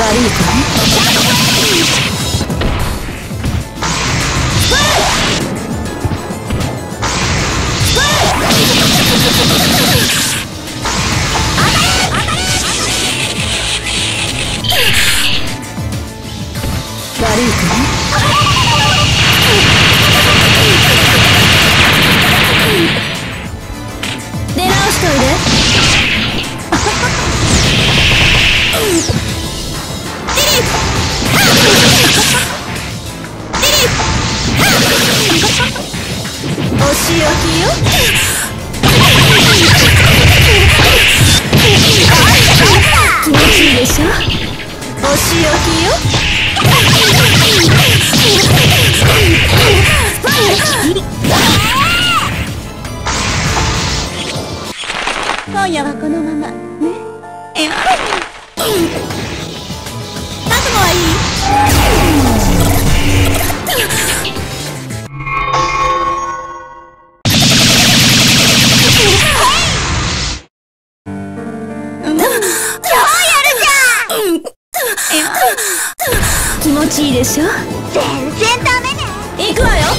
悪いかね。悪いかね。出直しといで。お仕置きよ。気持ちいいでしょ。お仕置きよ。今夜はこのままね。覚悟はいい？気持ちいいでしょ。全然ダメね。行くわよ。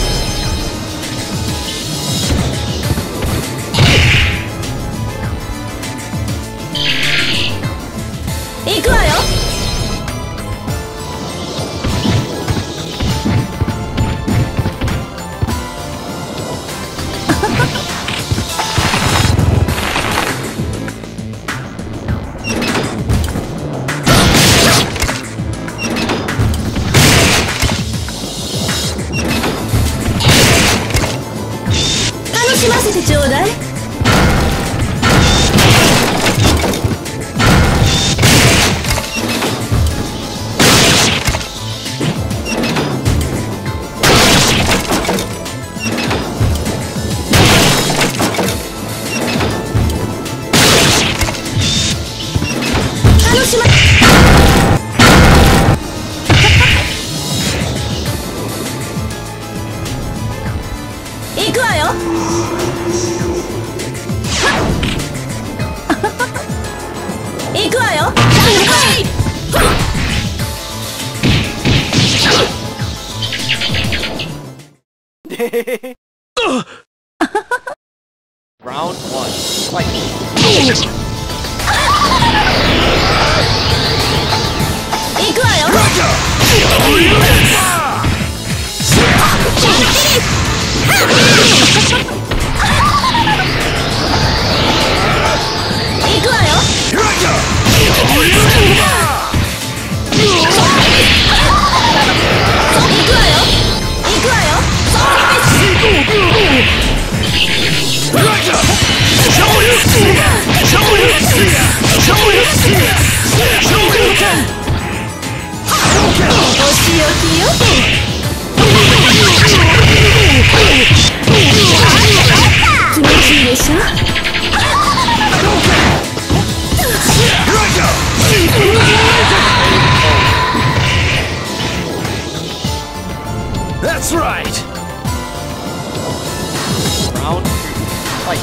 行くわよ。楽しませてちょうだい。行くわよ。行くわよ。 Round 1, fight. 行くわよ。行くわよ。お仕置きよ。気持ちいいでしょ。 That's right. Round 2, fight.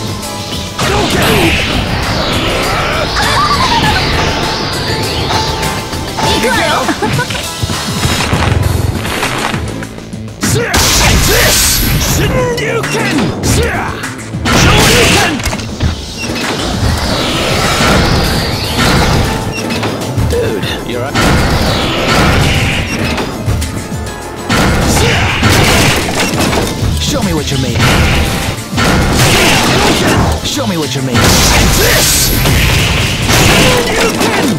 行くわよ。 This! Shoryuken! Shoryuken! Dude, you're up. Show me what you're made. Show me what you're made. This! Shoryuken!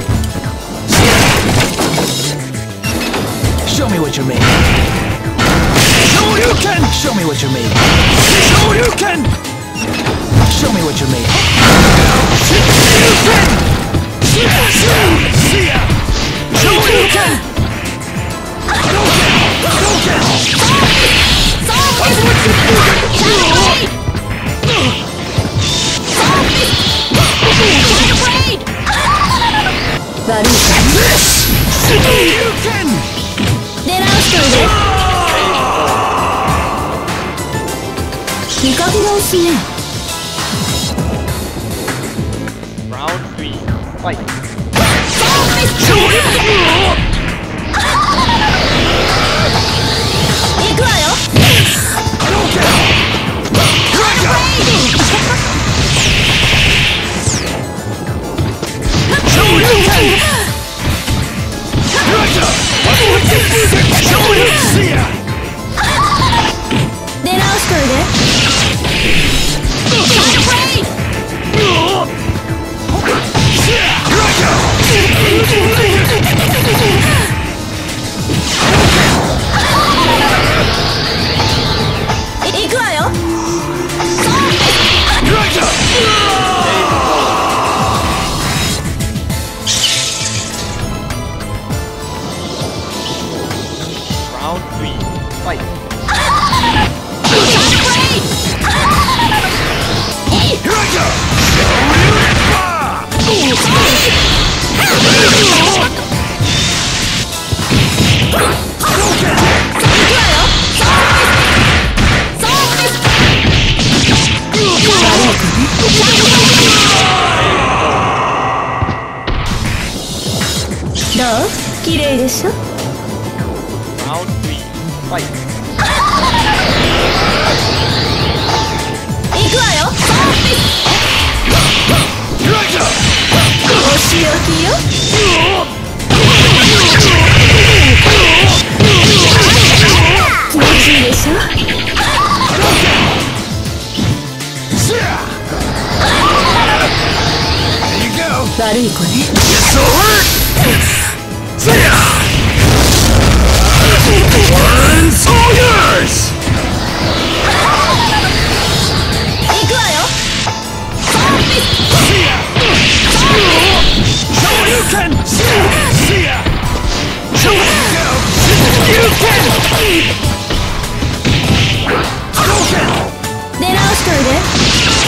Show me what you're made. Shoryuken! Show me what you're made. Shoryuken! Show me what you're made. Shoryuken! Shoryuken! 悪いか。 Shoryuken! 出直しといで。見かけ直すね。 Round 3, fight. Shoryuken! 綺麗でしょ。 Round 3. Fight. 行くわよ。お仕置きよ。気持ちいいでしょ。悪い子ね。 One's all yours! 行くわよ。 Shoryuken! See ya! Shoryuken! 出直しといで。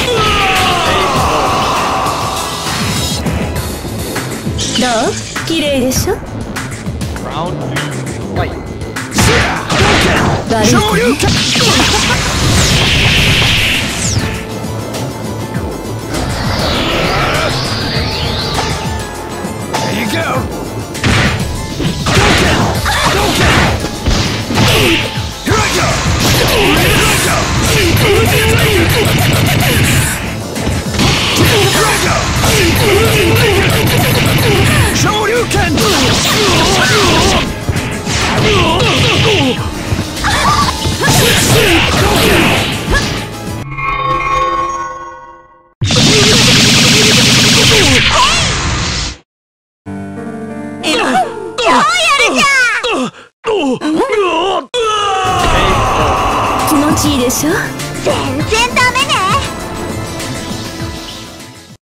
どう？綺麗でしょ。 Round 3. Fight. 悪い子ね。